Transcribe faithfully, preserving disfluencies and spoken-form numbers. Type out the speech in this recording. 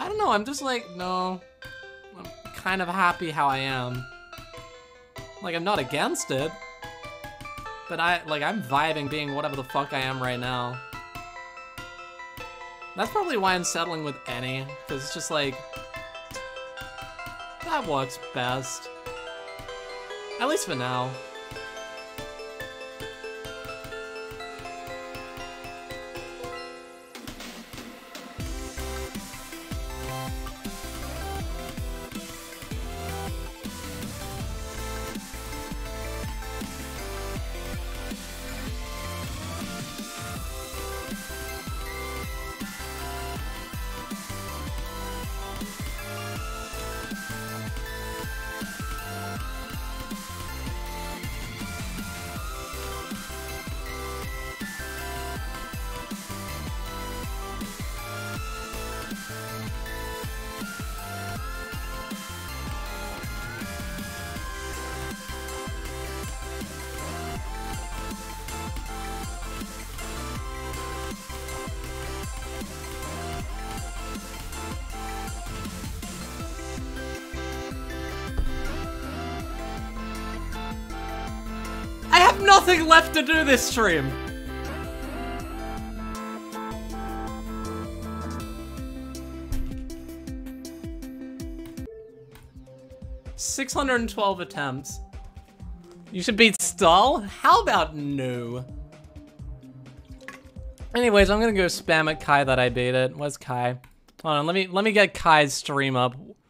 I don't know, I'm just like, no. I'm kind of happy how I am. Like, I'm not against it. But I, like, I'm vibing being whatever the fuck I am right now. That's probably why I'm settling with any, because it's just like, that works best. At least for now. I have nothing left to do this stream. six hundred twelve attempts. You should beat Stall? How about no? Anyways, I'm gonna go spam at Kai that I beat it. Where's Kai? Hold on, let me let me get Kai's stream up.